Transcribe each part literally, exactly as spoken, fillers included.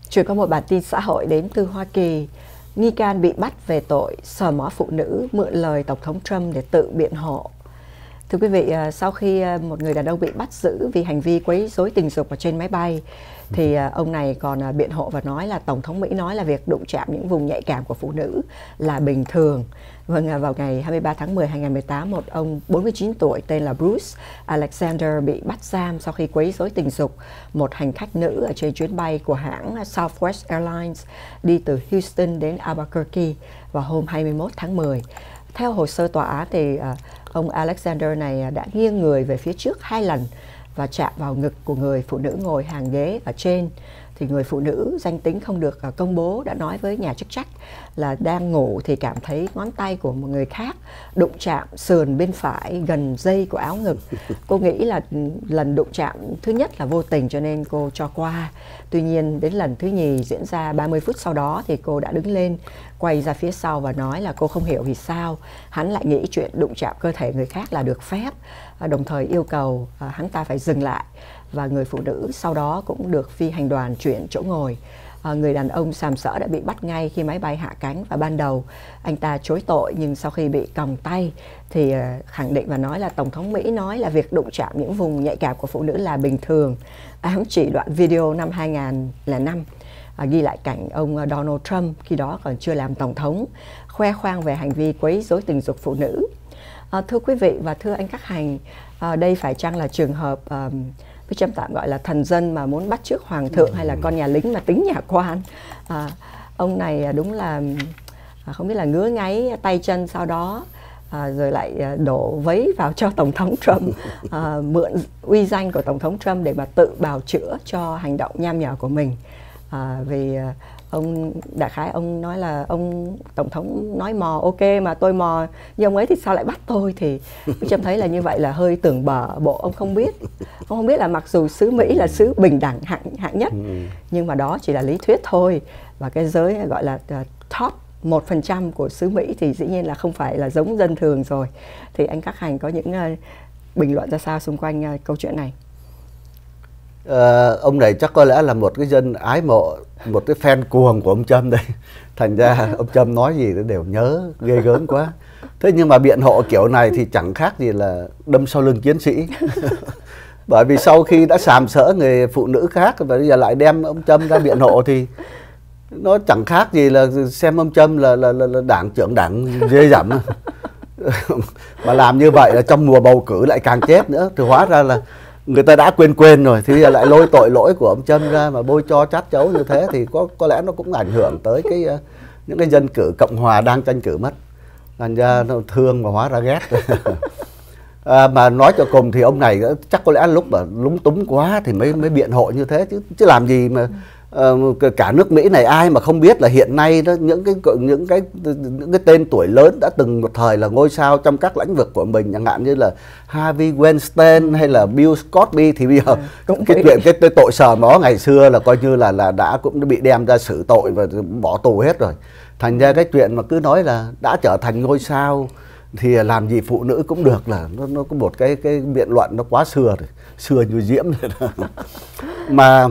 Chuyển có một bản tin xã hội đến từ Hoa Kỳ. Nghi can bị bắt về tội sờ mó phụ nữ mượn lời Tổng thống Trump để tự biện hộ. Thưa quý vị, sau khi một người đàn ông bị bắt giữ vì hành vi quấy rối tình dục ở trên máy bay, thì ông này còn biện hộ và nói là Tổng thống Mỹ nói là việc đụng chạm những vùng nhạy cảm của phụ nữ là bình thường. Vâng, vào ngày hai mươi ba tháng mười năm hai nghìn không trăm mười tám, một ông bốn mươi chín tuổi tên là Bruce Alexander bị bắt giam sau khi quấy rối tình dục một hành khách nữ ở trên chuyến bay của hãng Southwest Airlines đi từ Houston đến Albuquerque vào hôm hai mươi mốt tháng mười. Theo hồ sơ tòa án thì ông Alexander này đã nghiêng người về phía trước hai lần và chạm vào ngực của người phụ nữ ngồi hàng ghế ở trên. Thì người phụ nữ danh tính không được công bố đã nói với nhà chức trách là đang ngủ thì cảm thấy ngón tay của một người khác đụng chạm sườn bên phải gần dây của áo ngực. Cô nghĩ là lần đụng chạm thứ nhất là vô tình cho nên cô cho qua. Tuy nhiên đến lần thứ nhì diễn ra ba mươi phút sau đó thì cô đã đứng lên, quay ra phía sau và nói là cô không hiểu vì sao hắn lại nghĩ chuyện đụng chạm cơ thể người khác là được phép, đồng thời yêu cầu hắn ta phải dừng lại. Và người phụ nữ sau đó cũng được phi hành đoàn chuyển chỗ ngồi. À, người đàn ông sàm sỡ đã bị bắt ngay khi máy bay hạ cánh, và ban đầu anh ta chối tội, nhưng sau khi bị còng tay thì uh, khẳng định và nói là Tổng thống Mỹ nói là việc đụng chạm những vùng nhạy cảm của phụ nữ là bình thường, ám chỉ đoạn video năm hai nghìn không trăm lẻ năm à, ghi lại cảnh ông Donald Trump khi đó còn chưa làm tổng thống khoe khoang về hành vi quấy rối tình dục phụ nữ. À, thưa quý vị và thưa anh Các Hành, à, đây phải chăng là trường hợp uh, với châm tạm gọi là thần dân mà muốn bắt chước hoàng thượng, hay là con nhà lính mà tính nhà quan? À, ông này đúng là à, không biết là ngứa ngáy tay chân sau đó à, rồi lại đổ vấy vào cho Tổng thống Trump, à, mượn uy danh của Tổng thống Trump để mà tự bào chữa cho hành động nham nhở của mình. À, vì ông đại khái ông nói là ông Tổng thống nói mò ok mà tôi mò như ông ấy thì sao lại bắt tôi, thì tôi trông thấy là như vậy là hơi tưởng bở. Bộ ông không biết ông không biết là mặc dù xứ Mỹ là xứ bình đẳng hạng hạng nhất, nhưng mà đó chỉ là lý thuyết thôi, và cái giới gọi là top một phần trăm của xứ Mỹ thì dĩ nhiên là không phải là giống dân thường rồi. Thì anh Các Hành có những uh, bình luận ra sao xung quanh uh, câu chuyện này? À, ông này chắc có lẽ là một cái dân ái mộ, một cái fan cuồng của ông Trump đây. Thành ra ông Trump nói gì nó đều nhớ, ghê gớm quá. Thế nhưng mà biện hộ kiểu này thì chẳng khác gì là đâm sau lưng chiến sĩ. Bởi vì sau khi đã sàm sỡ người phụ nữ khác và bây giờ lại đem ông Trump ra biện hộ thì nó chẳng khác gì là xem ông Trump là, là, là, là đảng trưởng đảng dê dẫm. Mà làm như vậy là trong mùa bầu cử lại càng chết nữa. Thì hóa ra là người ta đã quên quên rồi, thì lại lôi tội lỗi của ông Trump ra mà bôi cho chát chấu như thế thì có có lẽ nó cũng ảnh hưởng tới cái những cái dân cử Cộng hòa đang tranh cử mất. Thành ra nó thương mà hóa ra ghét. À, mà nói cho cùng thì ông này chắc có lẽ lúc mà lúng túng quá thì mới mới biện hộ như thế chứ chứ làm gì mà uh, cả nước Mỹ này ai mà không biết là hiện nay đó những cái những cái những cái tên tuổi lớn đã từng một thời là ngôi sao trong các lĩnh vực của mình, chẳng hạn như là Harvey Weinstein hay là Bill Cosby, thì bây giờ ừ, cái chuyện cái, cái tội sờ mó ngày xưa là coi như là là đã cũng bị đem ra xử tội và bỏ tù hết rồi. Thành ra cái chuyện mà cứ nói là đã trở thành ngôi sao thì làm gì phụ nữ cũng được là nó nó có một cái cái biện luận nó quá xưa rồi, xưa như diễm rồi. Mà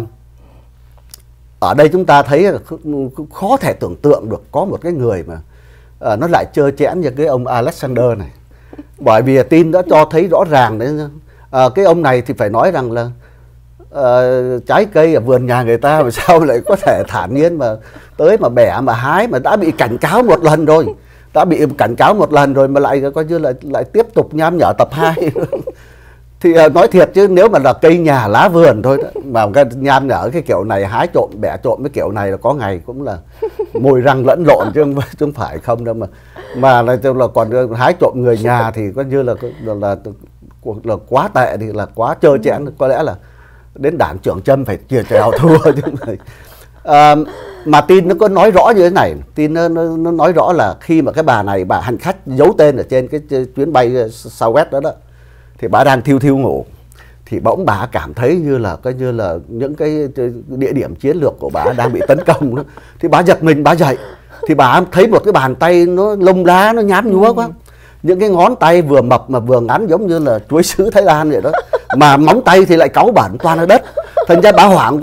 ở đây chúng ta thấy là khó thể tưởng tượng được có một cái người mà à, nó lại trơ trẽn như cái ông Alexander này. Bởi vì tin đã cho thấy rõ ràng đấy, à, cái ông này thì phải nói rằng là à, trái cây ở vườn nhà người ta mà sao lại có thể thản nhiên mà tới mà bẻ mà hái, mà đã bị cảnh cáo một lần rồi. Đã bị cảnh cáo một lần rồi mà lại coi như là lại tiếp tục nham nhở tập hai. Thì uh, nói thiệt chứ nếu mà là cây nhà lá vườn thôi đó, mà cái nham nhở cái kiểu này, hái trộm bẻ trộm cái kiểu này là có ngày cũng là mùi răng lẫn lộn chứ không, chứ không phải không đâu. Mà mà là, là còn hái trộm người nhà thì coi như là là, là, là, là quá tệ, thì là quá trơ trẽn. Có lẽ là đến đảng trưởng Trump phải chia trèo thua chứ không phải. À, mà tin nó có nói rõ như thế này, tin nó, nó, nó nói rõ là khi mà cái bà này, bà hành khách giấu tên ở trên cái chuyến bay Southwest đó đó, thì bà đang thiêu thiêu ngủ, thì bỗng bà cảm thấy như là coi như là những cái địa điểm chiến lược của bà đang bị tấn công đó. Thì bà giật mình, bà dậy thì bà thấy một cái bàn tay nó lông lá, nó nhám nhúa quá, những cái ngón tay vừa mập mà vừa ngắn giống như là chuối sứ Thái Lan vậy đó, mà móng tay thì lại cáu bẩn toàn ở đất. Thành ra bà hoảng quá,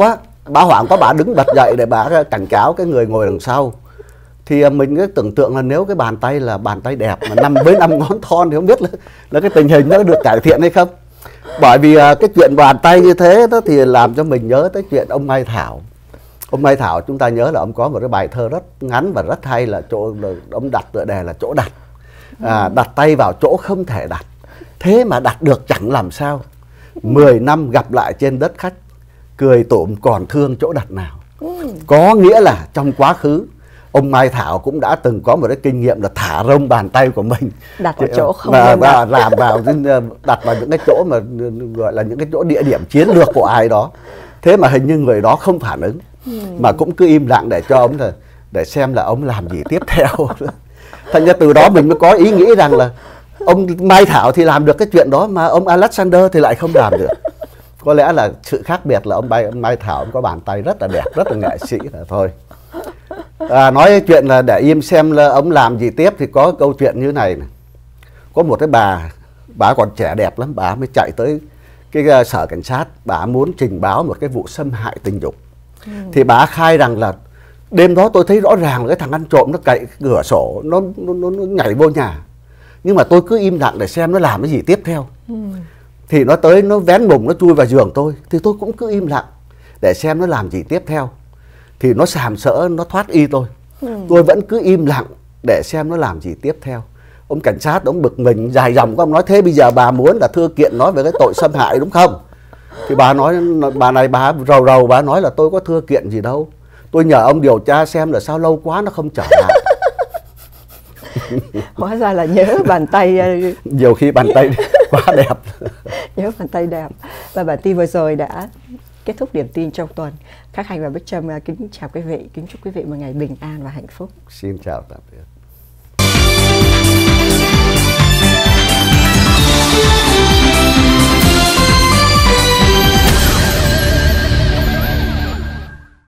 bà hoảng quá, bà đứng bật dậy để bà cảnh cáo cái người ngồi đằng sau. Thì mình cứ tưởng tượng là nếu cái bàn tay là bàn tay đẹp mà năm với năm ngón thon thì không biết là, là cái tình hình nó được cải thiện hay không. Bởi vì cái chuyện bàn tay như thế đó thì làm cho mình nhớ tới chuyện ông Mai Thảo. Ông Mai Thảo chúng ta nhớ là ông có một cái bài thơ rất ngắn và rất hay, là chỗ ông đặt tựa đề là chỗ đặt. À, đặt tay vào chỗ không thể đặt, thế mà đặt được chẳng làm sao. Mười năm gặp lại trên đất khách, cười tủm còn thương chỗ đặt nào. Có nghĩa là trong quá khứ ông Mai Thảo cũng đã từng có một cái kinh nghiệm là thả rông bàn tay của mình đặt vào chỗ không và, và làm vào đặt vào những cái chỗ mà gọi là những cái chỗ địa điểm chiến lược của ai đó. Thế mà hình như người đó không phản ứng, mà cũng cứ im lặng để cho ông là để xem là ông làm gì tiếp theo. Thành ra từ đó mình mới có ý nghĩ rằng là ông Mai Thảo thì làm được cái chuyện đó mà ông Alexander thì lại không làm được. Có lẽ là sự khác biệt là ông Mai, ông Mai Thảo ông có bàn tay rất là đẹp, rất là nghệ sĩ là thôi. À, nói chuyện là để im xem là ông làm gì tiếp thì có câu chuyện như này này. Có một cái bà, bà còn trẻ đẹp lắm, bà mới chạy tới cái sở cảnh sát, bà muốn trình báo một cái vụ xâm hại tình dục. Ừ. Thì bà khai rằng là đêm đó tôi thấy rõ ràng là cái thằng ăn trộm nó cậy cửa sổ, nó, nó, nó, nó nhảy vô nhà. Nhưng mà tôi cứ im lặng để xem nó làm cái gì tiếp theo. Ừ. Thì nó tới, nó vén mùng, nó chui vào giường tôi. Thì tôi cũng cứ im lặng để xem nó làm gì tiếp theo. Thì nó sàm sỡ, nó thoát y tôi. Ừ. Tôi vẫn cứ im lặng để xem nó làm gì tiếp theo. Ông cảnh sát, ông bực mình dài dòng, ông nói thế bây giờ bà muốn là thưa kiện nói về cái tội xâm hại đúng không? Thì bà nói, bà này bà rầu rầu, bà nói là tôi có thưa kiện gì đâu. Tôi nhờ ông điều tra xem là sao lâu quá nó không trở lại. Hóa ra là nhớ bàn tay. Nhiều khi bàn tay quá đẹp. Nhớ bàn tay đẹp. Và bản tin vừa rồi đã kết thúc điểm tin trong tuần. Khắc Hành và Bích Trâm kính chào quý vị, kính chúc quý vị một ngày bình an và hạnh phúc. Xin chào tạm biệt.